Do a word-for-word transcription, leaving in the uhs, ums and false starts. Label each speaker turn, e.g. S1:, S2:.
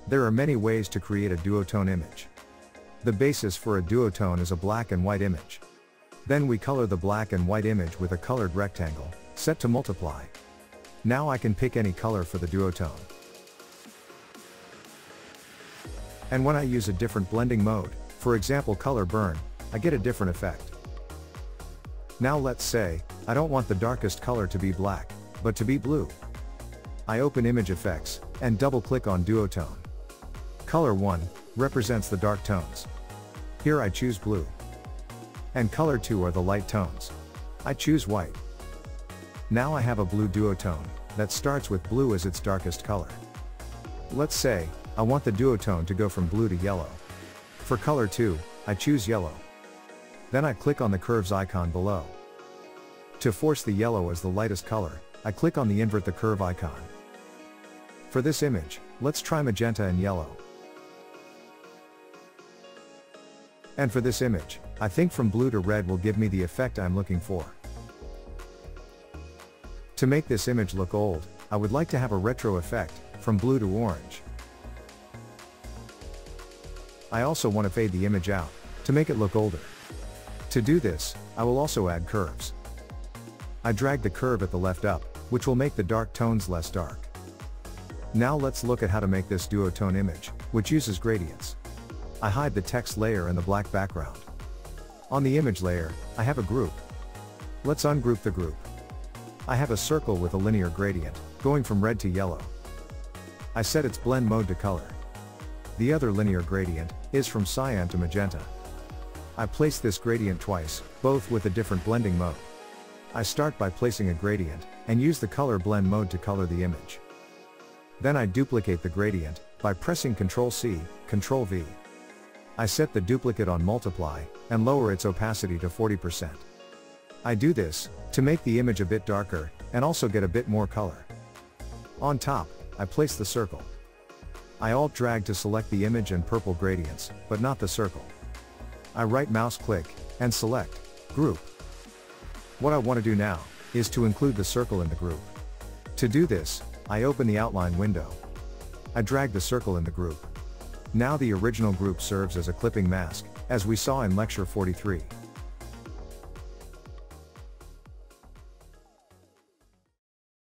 S1: There are many ways to create a duotone image. The basis for a duotone is a black and white image. Then we color the black and white image with a colored rectangle, set to multiply. Now I can pick any color for the duotone. And when I use a different blending mode, for example color burn, I get a different effect. Now let's say, I don't want the darkest color to be black, but to be blue. I open Image Effects, and double click on Duotone. Color one, represents the dark tones. Here I choose blue. And color two are the light tones. I choose white. Now I have a blue duotone, that starts with blue as its darkest color. Let's say, I want the duotone to go from blue to yellow. For color two, I choose yellow. Then I click on the curves icon below. To force the yellow as the lightest color, I click on the invert the curve icon. For this image, let's try magenta and yellow. And for this image, I think from blue to red will give me the effect I'm looking for. To make this image look old, I would like to have a retro effect, from blue to orange. I also want to fade the image out, to make it look older. To do this, I will also add curves. I drag the curve at the left up, which will make the dark tones less dark. Now let's look at how to make this duotone image, which uses gradients. I hide the text layer and the black background. On the image layer, I have a group. Let's ungroup the group. I have a circle with a linear gradient, going from red to yellow. I set its blend mode to color. The other linear gradient, is from cyan to magenta. I place this gradient twice, both with a different blending mode. I start by placing a gradient, and use the color blend mode to color the image. Then I duplicate the gradient, by pressing control C, control V. I set the duplicate on multiply, and lower its opacity to forty percent. I do this, to make the image a bit darker, and also get a bit more color. On top, I place the circle. I alt drag to select the image and purple gradients, but not the circle. I right mouse click, and select, Group. What I want to do now, is to include the circle in the group. To do this, I open the outline window. I drag the circle in the group. Now the original group serves as a clipping mask, as we saw in lecture forty-three.